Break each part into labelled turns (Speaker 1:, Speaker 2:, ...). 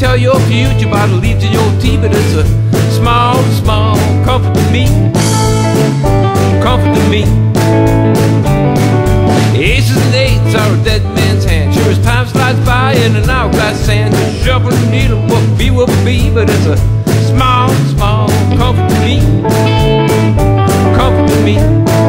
Speaker 1: tell your future by the leaves in your tea, but it's a small, small comfort to me. Comfort to me. Aces and eights are a dead man's hand. Sure as time slides by in an hourglass sand, just shuffling the needle, what will be, but it's a small, small comfort to me. Comfort to me.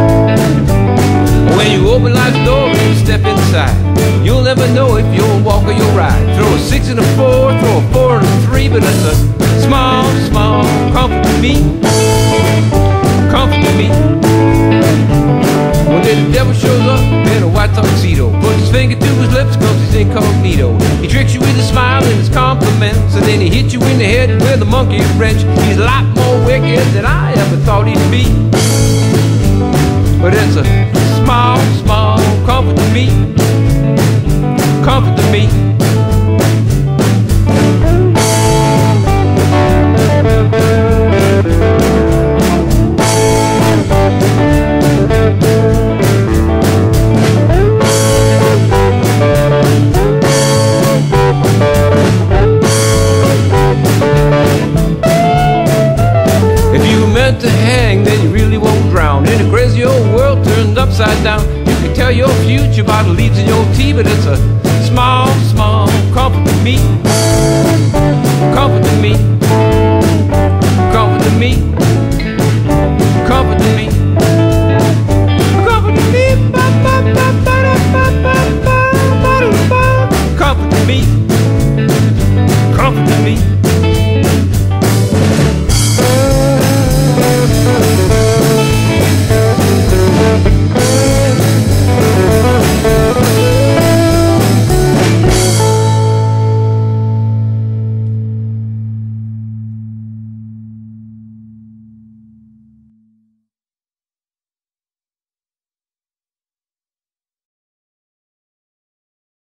Speaker 1: When you open life's door and you step inside, you'll never know if you'll walk or you'll ride. Throw a 6 and a 4, throw a 4 and a 3, but it's a small, small comfort to me. Comfort to me. One day the devil shows up in a white tuxedo, puts his finger to his lips cause he's incognito. He tricks you with a smile and his compliments, and then he hits you in the head with a monkey wrench. He's a lot more wicked than I ever thought he'd be, but it's a small, small comfort to me. Comfort to me. If you were meant to hang, then you really won't drown in a crazy old world turned upside down. You can tell your future by the leaves in your tea, but it's a small, small comfort to me.